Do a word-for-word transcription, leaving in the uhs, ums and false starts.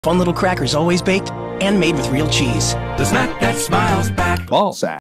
Fun little crackers always baked and made with real cheese. The snack that smiles back. Ball sack.